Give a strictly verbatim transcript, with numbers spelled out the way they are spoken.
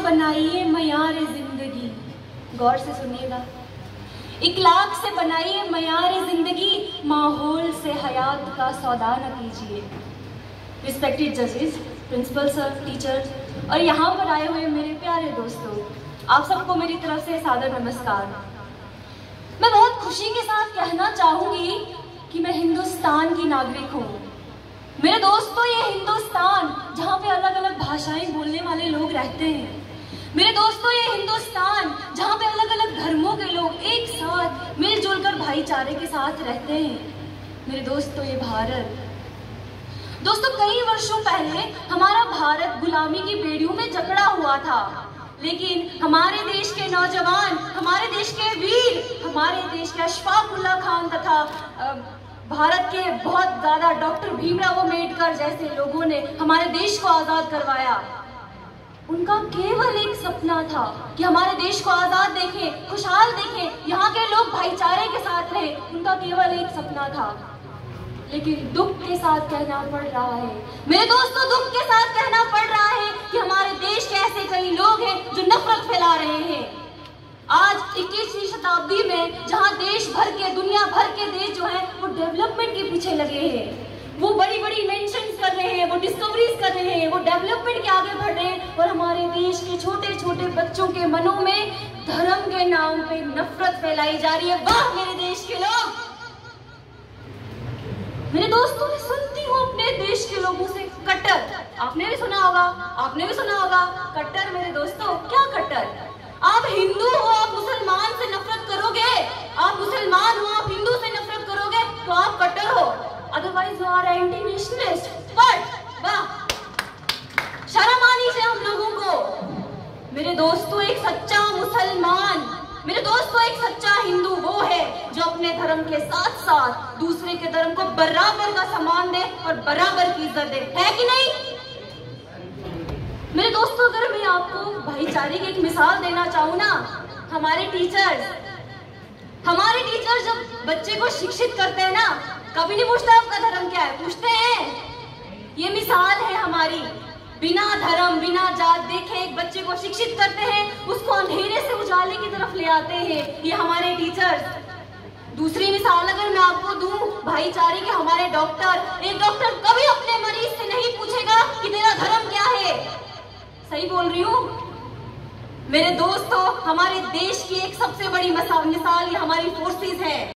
बनाइए मयार जिंदगी, गौर से सुनिएगा, इखलाक से बनाइए मयार जिंदगी, माहौल से हयात का सौदा न कीजिए। रिस्पेक्टेड जजेस, प्रिंसिपल सर, टीचर्स और यहाँ पर आए हुए मेरे प्यारे दोस्तों, आप सबको मेरी तरफ से सादर नमस्कार। मैं बहुत खुशी के साथ कहना चाहूंगी कि मैं हिंदुस्तान की नागरिक हूँ। मेरे दोस्तों, ये हिंदुस्तान जहाँ पे अलग अलग भाषाएं बोलने वाले लोग रहते हैं। मेरे दोस्तों, ये हिंदुस्तान जहाँ पे अलग अलग धर्मों के लोग एक साथ मिलजुल कर भाईचारे के साथ रहते हैं। मेरे दोस्तों, ये भारत, दोस्तों कई वर्षों पहले हमारा भारत गुलामी की बेड़ियों में जकड़ा हुआ था, लेकिन हमारे देश के नौजवान, हमारे देश के वीर, हमारे देश के अशफाक उल्लाह खान तथा भारत के बहुत ज्यादा डॉक्टर भीमराव अम्बेडकर जैसे लोगों ने हमारे देश को आजाद करवाया। उनका केवल एक सपना था कि हमारे देश को आजाद देखें, खुशहाल देखें, यहाँ के लोग भाईचारे के साथ रहे। उनका केवल एक सपना था, लेकिन दुख के साथ कहना पड़ रहा है, मेरे दोस्तों, दुख के साथ कहना पड़ रहा है कि हमारे देश के ऐसे कई लोग हैं जो नफरत फैला रहे हैं। आज इक्कीसवीं शताब्दी में जहां देश भर के, दुनिया भर के देश जो हैं वो डेवलपमेंट के पीछे लगे हैं, वो बड़ी बड़ी इन्वेंशंस कर रहे हैं, वो डिस्कवरीज कर रहे हैं, वो डेवलपमेंट के आगे बढ़ रहे हैं, और हमारे देश के छोटे छोटे बच्चों के मनों में धर्म के नाम पे नफरत फैलाई जा रही है। वाह मेरे देश के लोग! मेरे दोस्तों, मैं सुनती हूँ अपने देश के लोगों से कट्टर, आपने भी सुना होगा, आपने भी सुना होगा कट्टर। मेरे दोस्तों, क्या कट्टर? आप हिंदू हो, आप मुसलमान से नफरत करोगे, आप मुसलमान हो, आप हिंदू से नफरत करोगे तो आप कट्टर हो, otherwise you are anti nationalist. But वाह, शर्म आनी चाहिए हम लोगों को। मेरे दोस्तों, एक सच्चा मुसलमान, मेरे दोस्तों, एक सच्चा हिंदू वो है जो अपने धर्म के साथ साथ दूसरे के धर्म को बराबर का सम्मान दे और बराबर की इज्जत दे, है कि नहीं? मेरे दोस्तों, अगर मैं आपको भाईचारे की एक मिसाल देना चाहूँ ना, हमारे टीचर्स हमारे टीचर्स जब बच्चे को शिक्षित करते हैं ना, कभी नहीं पूछते आपका धर्म क्या है, पूछते हैं। ये मिसाल है हमारी, बिना धर्म बिना जात देखे एक बच्चे को शिक्षित करते हैं, उसको अंधेरे से उजाले की तरफ ले आते हैं, ये हमारे टीचर्स। दूसरी मिसाल अगर मैं आपको दूं भाईचारे के, हमारे डॉक्टर, एक डॉक्टर कभी अपने मरीज से नहीं पूछेगा कि तेरा धर्म क्या है। सही बोल रही हूँ मेरे दोस्तों? हमारे देश की एक सबसे बड़ी मिसाल ये हमारी फोर्सेस है।